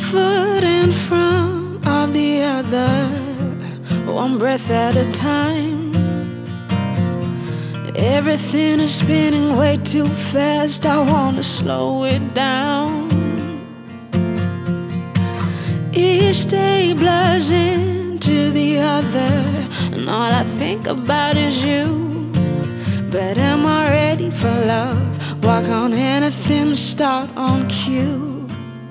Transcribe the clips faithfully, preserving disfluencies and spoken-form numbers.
foot in front of the other, one breath at a time. Everything is spinning way too fast, I wanna slow it down. Each day blurs into the other, and all I think about is you. But am I ready for love? Walk on anything, start on cue.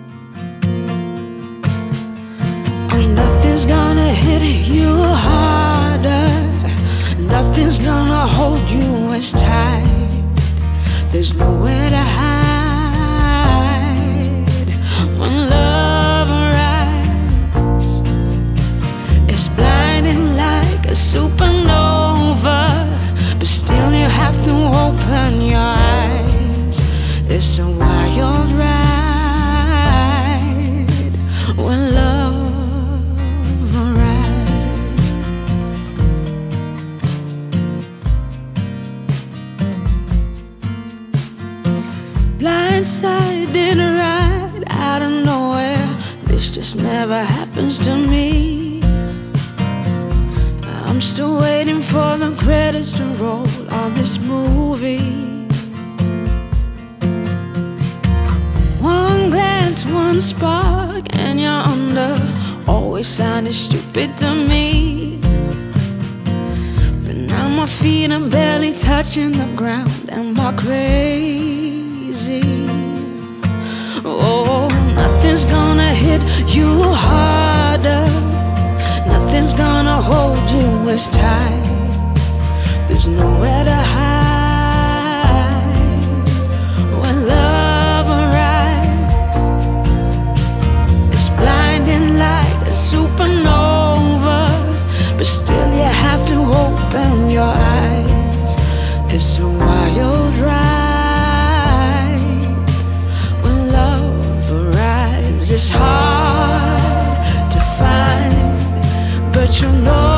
And nothing's gonna hit you harder, nothing's gonna hold you as tight. There's nowhere to hide when love arrives. It's blinding like a supernova, but still you have to open your eyes. It's a wild ride when love arrives. Blindsided right out of nowhere, this just never happens to me. I'm still waiting for the credits to roll on this movie. One glance, one spark, and you're under. Always sounded stupid to me, but now my feet are barely touching the ground. Am I crazy? Oh, nothing's gonna hit you harder, nothing's gonna hold you as tight. There's nowhere to hide when love arrives. It's blinding like a supernova, but still you have to open your eyes. It's a wild ride when love arrives. It's hard to find, but you know